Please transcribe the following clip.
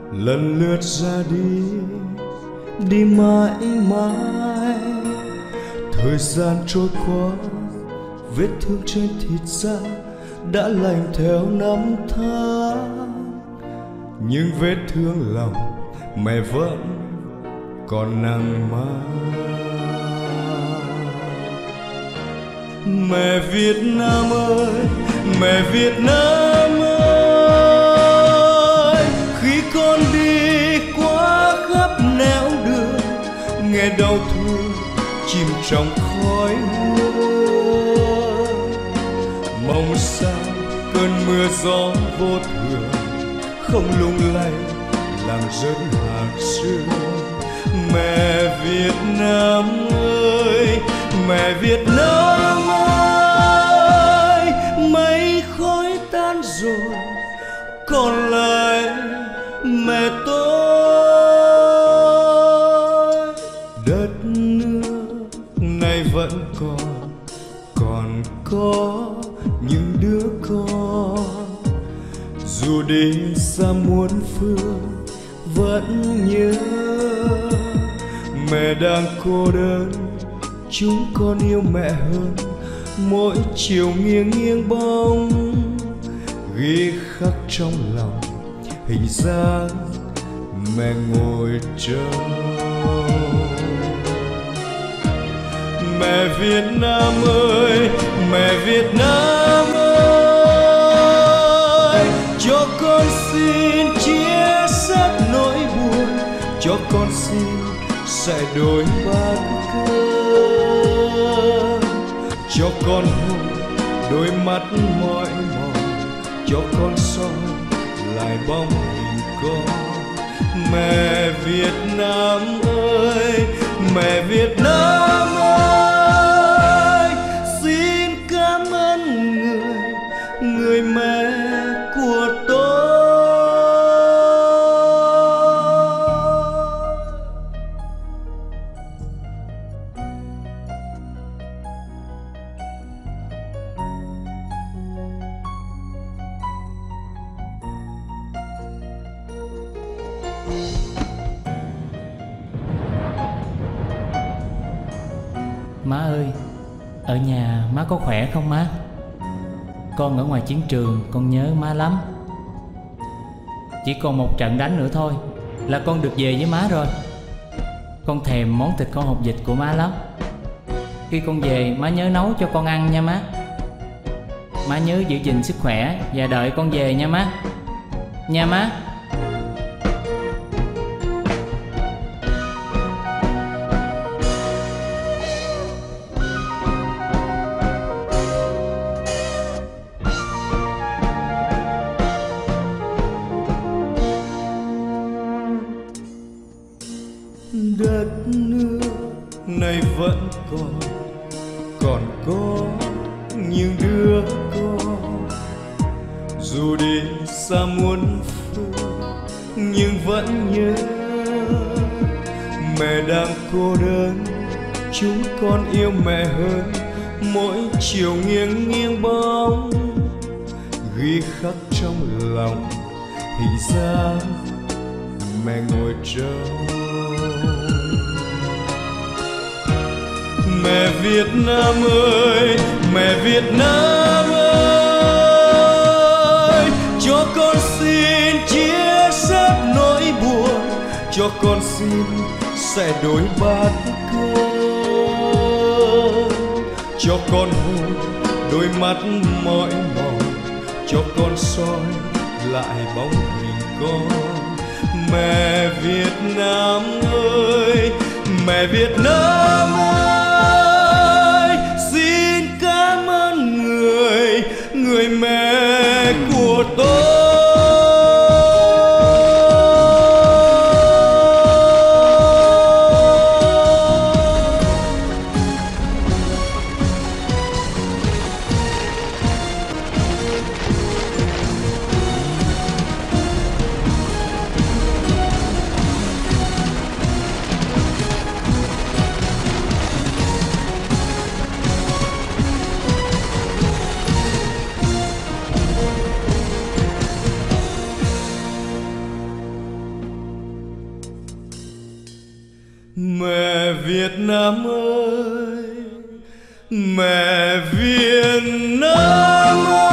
lần lượt ra đi, đi mãi mãi. Thời gian trôi qua, vết thương trên thịt da đã lành theo năm tháng, nhưng vết thương lòng mẹ vẫn còn nặng mang. Mẹ Việt Nam ơi, mẹ Việt Nam ơi, khi con đi qua khắp nẻo đường, nghe đau thương chìm trong khói mưa. Mong sao cơn mưa gió vô thường không lung lay làm rớt hạt sương. Mẹ Việt Nam ơi, mẹ Việt Nam ơi, mây khói tan rồi còn lại mẹ tôi. Đất nước này vẫn còn có những đứa con, dù đi xa muôn phương vẫn nhớ. Mẹ đang cô đơn, chúng con yêu mẹ hơn, mỗi chiều nghiêng nghiêng bóng ghi khắc trong lòng hình dáng mẹ ngồi trông. Mẹ Việt Nam ơi, mẹ Việt Nam ơi, cho con xin chia sẻ nỗi buồn, cho con xin sẽ đổi bát cơm, cho con hôn đôi mắt mỏi mòn, cho con soi lại bóng hình con. Mẹ Việt Nam ơi, mẹ Việt Nam ơi, xin cảm ơn người mẹ của tôi. Má ơi, ở nhà má có khỏe không má? Con ở ngoài chiến trường con nhớ má lắm. Chỉ còn một trận đánh nữa thôi là con được về với má rồi. Con thèm món thịt kho hột vịt của má lắm. Khi con về má nhớ nấu cho con ăn nha má. Má nhớ giữ gìn sức khỏe và đợi con về nha má. Nha má. Đất nước này vẫn còn có những đứa con, dù đi xa muôn phương nhưng vẫn nhớ. Mẹ đang cô đơn, chúng con yêu mẹ hơn, mỗi chiều nghiêng nghiêng bóng ghi khắc trong lòng hình dáng mẹ ngồi trông. Mẹ Việt Nam ơi, mẹ Việt Nam ơi, cho con xin chia sẻ nỗi buồn, cho con xin sẽ đổi bát cơm, cho con hôn đôi mắt mỏi mòn, cho con soi lại bóng hình con. Mẹ Việt Nam ơi, mẹ Việt Nam ơi, xin cảm ơn người mẹ của tôi. Mẹ Việt Nam ơi, mẹ Việt Nam ơi.